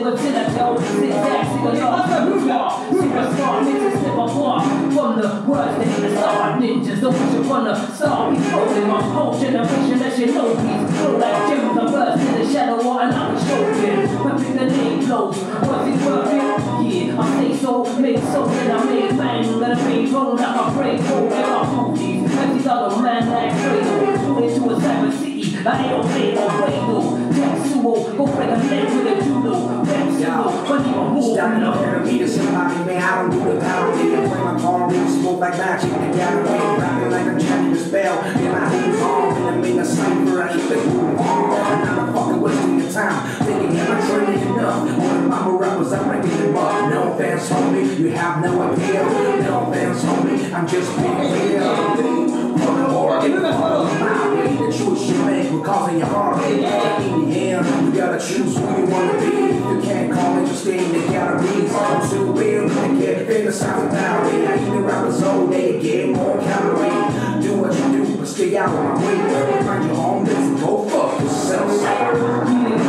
never till I tell zigzag, nigga, lost. Superstar, niggas slip apart from the words that hit the star. Ninjas, don't push up on the star. We rolling my whole generation, that shit no peace. Flow like gems, I burst in the shadow, what another stroking. When pick the name close, was it worth it? Yeah, I say so, make so, then I make man. That I made wrong like I break, oh, there are movies. And these other man like Cradle. Pull into a cyber city, like they don't play or play though. Sumo, go break a leg with a judo. Rap sumo, when you a move. Standing up there to meet somebody, man, I don't do the penalty. I play my car, really smoke like magic. The gallery, rapping like I'm chanting the spell. Yeah, my who's on, and I'm in a sniper. I keep the groove on. And I'm not fucking wasting your time. Thinking, am I training enough? All the mama rappers, I'm breaking them up. No offense, homie, you have no appeal. No offense, homie, I'm just being real. The choice you make will cause your heart in the end, you gotta choose who you wanna be. If you can't call it, just stay in the galleries. I'm too real to get famous out of Valley. I eat the rappers all day, get more calorie. Do what you do, but stay out of my way. Find your home base and go fuck yourself.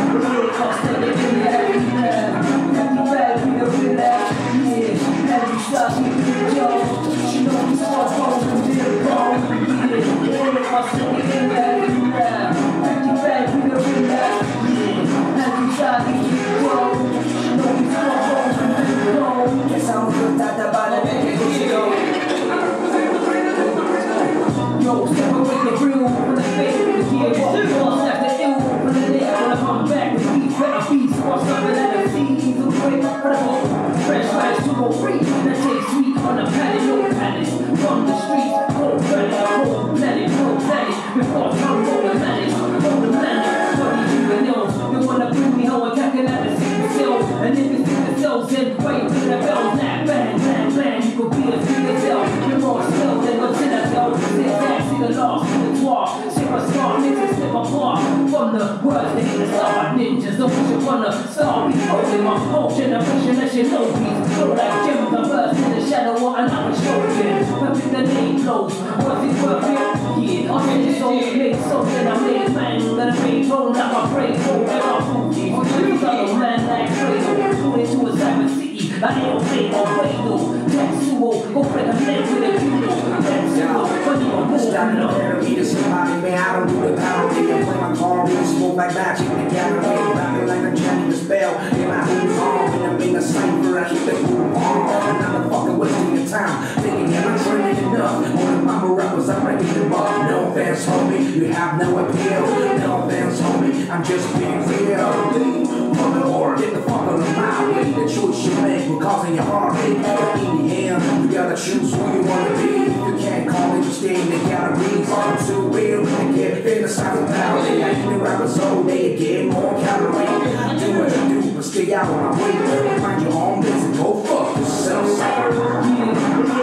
Yo, step away the real from the fake. The gear walk after the ill from the day. When I come back with beats, better beats. What's up and let them see? The break, fresh rice to go free. That tastes sweet on the palate, no palace. From the streets, cold planet, before time, roll the planet. What do you even know? They wanna bring me home, attacking at the secret cell. And if it's in the cells, then wait till the bells. Not bang, you could be a secret cell. You're more still than what's in that cell. The lost in the war, superstar, niggas slip apart from the words that hit the star. Ninjas, don't push up on the star. We rolling my whole generation, that shit no peace. Flow like gems, I burst in the shadow, what another stroking. When pick the name close, was it worth it? Yeah, I made so, made so, then I made man. That I made wrong like I break, oh, there are movies. These other man like Cradle, pull into a cyber city, like they don't play or play though. Jack Sumo, go break a leg with a judo. Rap sumo, when you a move. Standing up there to meet somebody, man, I don't do the penalty. I play my car, really smoke like magic. The gallery, rapping like I'm chanting the spell. Yeah, my who's on, and I'm in a sniper. I keep the groove on, and I'm not fucking wasting your time. Thinking, am I training enough? All the mama rappers, I'm breaking them up. No offense, homie, you have no appeal. No offense, homie, I'm just being real. Or get the fuck out of my way. The choice you make will causing your heartache. In the end, you gotta choose who you wanna be. If you can't call it, just stay in the galleries. I'm too real to get famous out of Valley. I eat the rappers all day, get more calorie. Do what you do, but stay out of my way. Find your home base and go fuck yourself.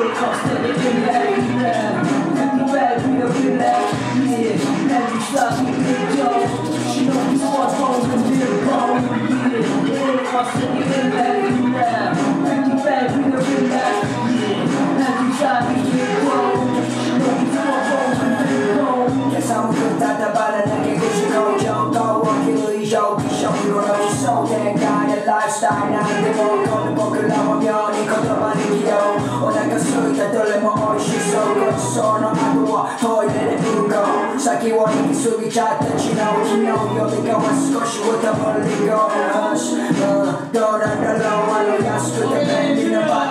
Lifestyle なんでもこの僕らも妙に言葉に起用お腹空いたどれも美味しそうごちそうの後はトイレでうんこ先を行き過ぎちゃった昨日よりかは少し歌もリゴーどうなんだろう安くて便利なバ